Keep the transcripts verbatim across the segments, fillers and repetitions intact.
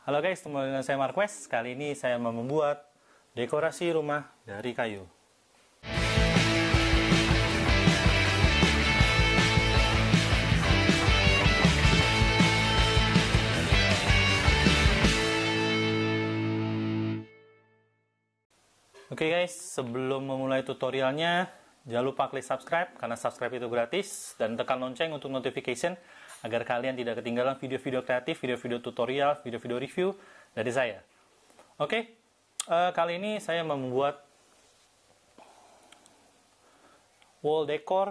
Halo guys, ketemu dengan saya Marquez. Kali ini saya mau membuat dekorasi rumah dari kayu. Oke guys, sebelum memulai tutorialnya, jangan lupa klik subscribe karena subscribe itu gratis, dan tekan lonceng untuk notification agar kalian tidak ketinggalan video-video kreatif, video-video tutorial, video-video review dari saya. Oke, uh, kali ini saya membuat wall decor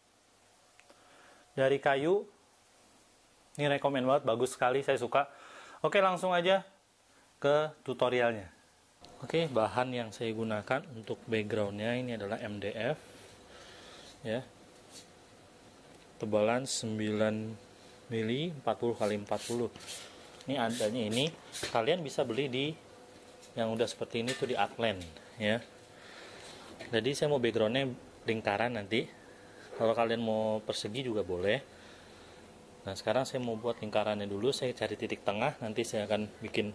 dari kayu. Ini rekomend banget, bagus sekali, saya suka. Oke, langsung aja ke tutorialnya. Oke, bahan yang saya gunakan untuk backgroundnya ini adalah M D F, ya, tebalan sembilan mili empat puluh kali empat puluh. Ini adanya ini, kalian bisa beli di yang udah seperti ini tuh di Artland, ya. Jadi saya mau backgroundnya lingkaran nanti. Kalau kalian mau persegi juga boleh. Nah sekarang saya mau buat lingkarannya dulu. Saya cari titik tengah, nanti saya akan bikin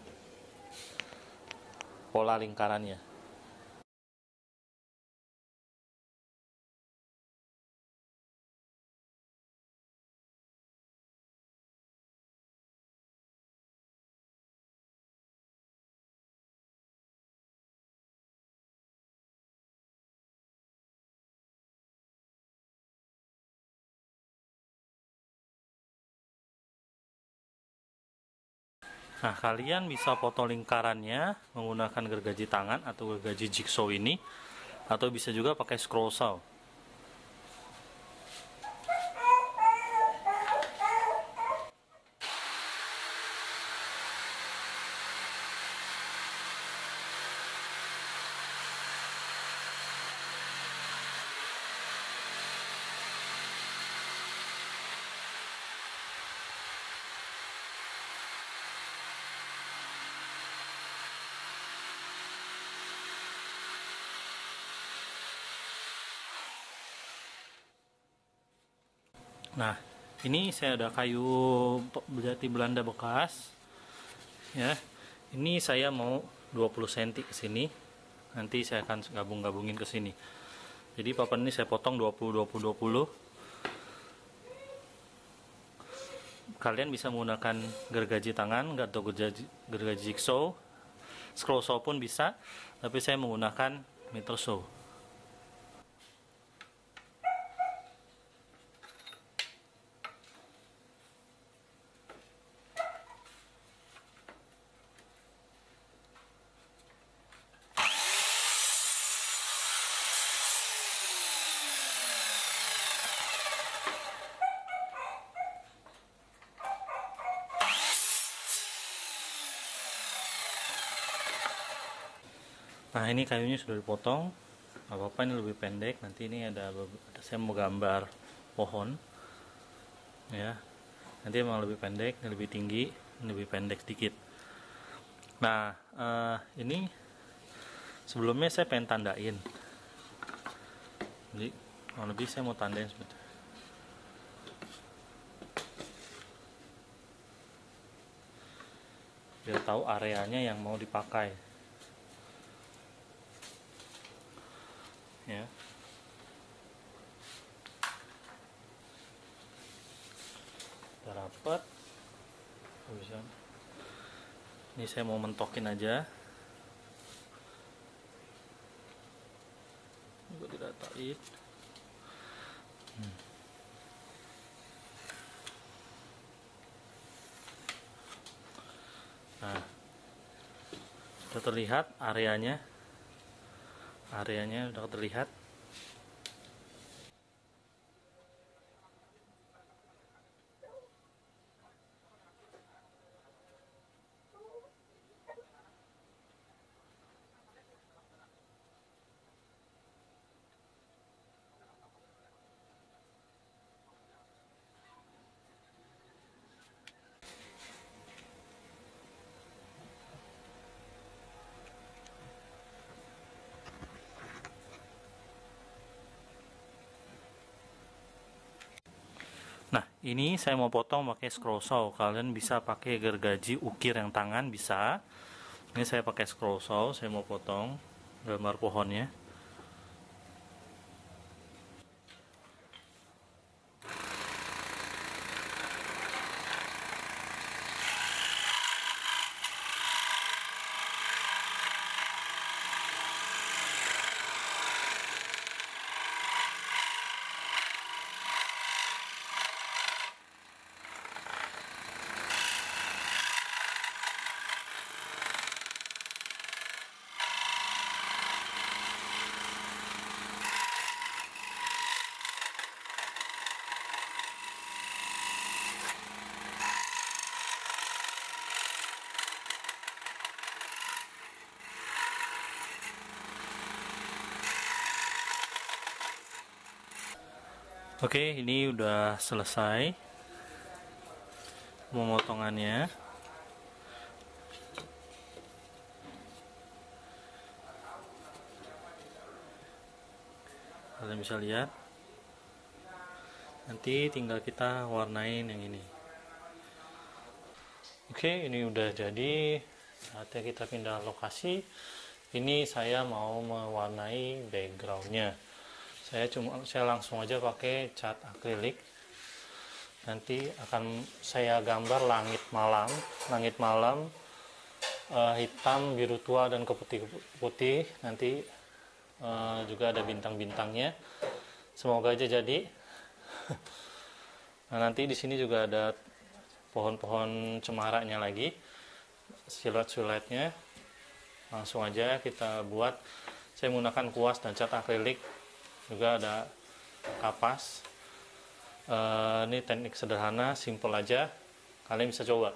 pola lingkarannya. Nah, kalian bisa foto lingkarannya menggunakan gergaji tangan atau gergaji jigsaw ini, atau bisa juga pakai scroll saw. Nah, ini saya ada kayu jati Belanda bekas, ya. Ini saya mau dua puluh sentimeter ke sini. Nanti saya akan gabung-gabungin ke sini. Jadi papan ini saya potong dua puluh dua puluh dua puluh. Kalian bisa menggunakan gergaji tangan atau gergaji, gergaji jigsaw, scroll saw pun bisa, tapi saya menggunakan meter saw. Nah ini kayunya sudah dipotong, apa-apa ini lebih pendek. Nanti ini ada, ada saya mau gambar pohon, ya. Nanti emang lebih pendek, ini lebih tinggi, ini lebih pendek sedikit. Nah uh, ini sebelumnya saya pengen tandain, jadi kurang lebih saya mau tandain sebentar. Biar tahu areanya yang mau dipakai. Ya, udah rapat. Bisa. Ini saya mau mentokin aja, juga diratain. hmm. Nah, sudah terlihat areanya. Areanya sudah terlihat. ini saya mau potong pakai scroll saw. Kalian bisa pakai gergaji ukir yang tangan bisa. Ini saya pakai scroll saw, saya mau potong gambar pohonnya. Oke, ini udah selesai pemotongannya. Kalian bisa lihat. Nanti tinggal kita warnain yang ini. Oke, ini udah jadi. Saatnya kita pindah lokasi. Ini saya mau mewarnai backgroundnya. Saya cuma saya langsung aja pakai cat akrilik. Nanti akan saya gambar langit malam, langit malam uh, hitam, biru tua dan keputih-putih. Nanti uh, juga ada bintang-bintangnya. Semoga aja jadi. Nah, nanti di sini juga ada pohon-pohon cemaraknya lagi, siluet-siluetnya. Langsung aja kita buat. Saya menggunakan kuas dan cat akrilik. Juga ada kapas. Uh, ini teknik sederhana, simple aja. Kalian bisa coba.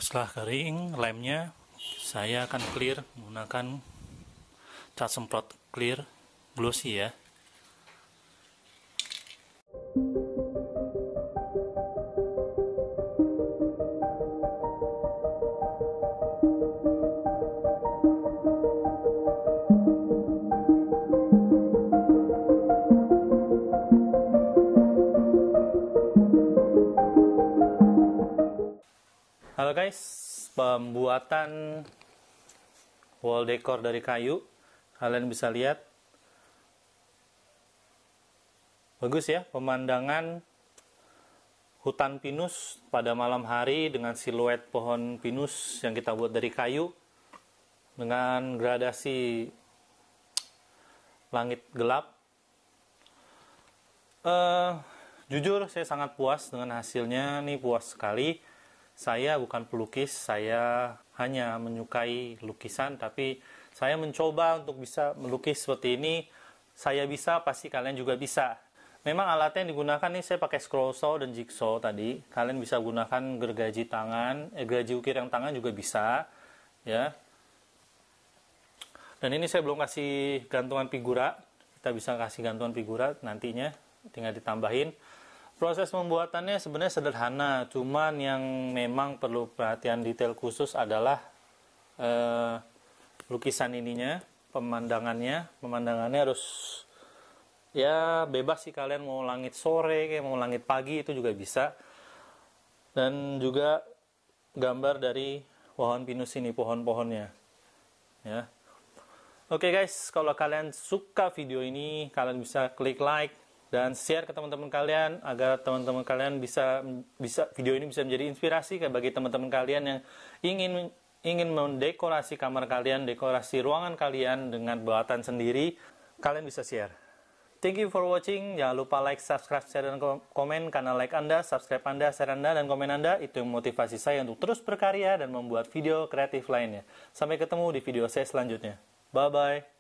Setelah kering lemnya, saya akan clear menggunakan cat semprot clear glossy ya. Halo guys, pembuatan wall decor dari kayu, kalian bisa lihat bagus ya, pemandangan hutan pinus pada malam hari dengan siluet pohon pinus yang kita buat dari kayu dengan gradasi langit gelap. Uh, jujur saya sangat puas dengan hasilnya, nih puas sekali. Saya bukan pelukis, saya hanya menyukai lukisan, tapi saya mencoba untuk bisa melukis seperti ini. Saya bisa, pasti kalian juga bisa. Memang alatnya yang digunakan nih, saya pakai scroll saw dan jigsaw tadi. Kalian bisa gunakan gergaji tangan, eh, gergaji ukir yang tangan juga bisa, ya. Dan ini saya belum kasih gantungan figura. Kita bisa kasih gantungan figura nantinya, tinggal ditambahin. Proses pembuatannya sebenarnya sederhana, cuman yang memang perlu perhatian detail khusus adalah eh, lukisan ininya, pemandangannya. Pemandangannya harus ya bebas sih, kalian mau langit sore, kayak mau langit pagi itu juga bisa. Dan juga gambar dari pohon pinus ini, pohon-pohonnya. Ya. Oke guys, kalau kalian suka video ini, kalian bisa klik like dan share ke teman-teman kalian agar teman-teman kalian bisa bisa video ini bisa menjadi inspirasi bagi teman-teman kalian yang ingin ingin mendekorasi kamar kalian, dekorasi ruangan kalian dengan buatan sendiri. Kalian bisa share. Thank you for watching. Jangan lupa like, subscribe, share, dan komen. Karena like Anda, subscribe Anda, share Anda, dan komen Anda itu yang motivasi saya untuk terus berkarya dan membuat video kreatif lainnya. Sampai ketemu di video saya selanjutnya. Bye-bye.